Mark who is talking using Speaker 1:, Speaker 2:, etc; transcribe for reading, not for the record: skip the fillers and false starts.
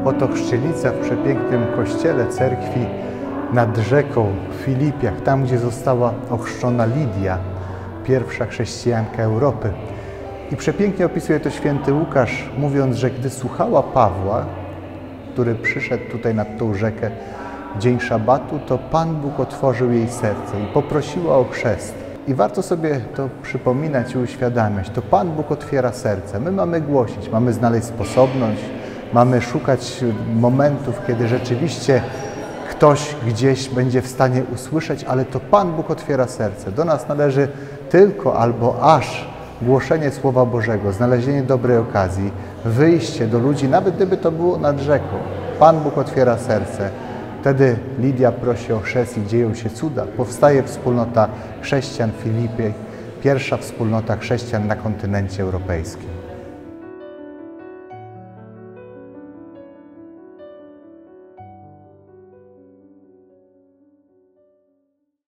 Speaker 1: Oto chrzcienica w przepięknym kościele cerkwi nad rzeką w Filipiach, tam gdzie została ochrzczona Lidia, pierwsza chrześcijanka Europy. I przepięknie opisuje to święty Łukasz, mówiąc, że gdy słuchała Pawła, który przyszedł tutaj nad tą rzekę w dzień szabatu, to Pan Bóg otworzył jej serce i poprosiła o chrzest. I warto sobie to przypominać i uświadamiać. To Pan Bóg otwiera serce. My mamy głosić, mamy znaleźć sposobność, mamy szukać momentów, kiedy rzeczywiście ktoś gdzieś będzie w stanie usłyszeć, ale to Pan Bóg otwiera serce. Do nas należy tylko albo aż głoszenie Słowa Bożego, znalezienie dobrej okazji, wyjście do ludzi, nawet gdyby to było nad rzeką. Pan Bóg otwiera serce. Wtedy Lidia prosi o chrzest i dzieją się cuda. Powstaje wspólnota chrześcijan w Filipie, pierwsza wspólnota chrześcijan na kontynencie europejskim.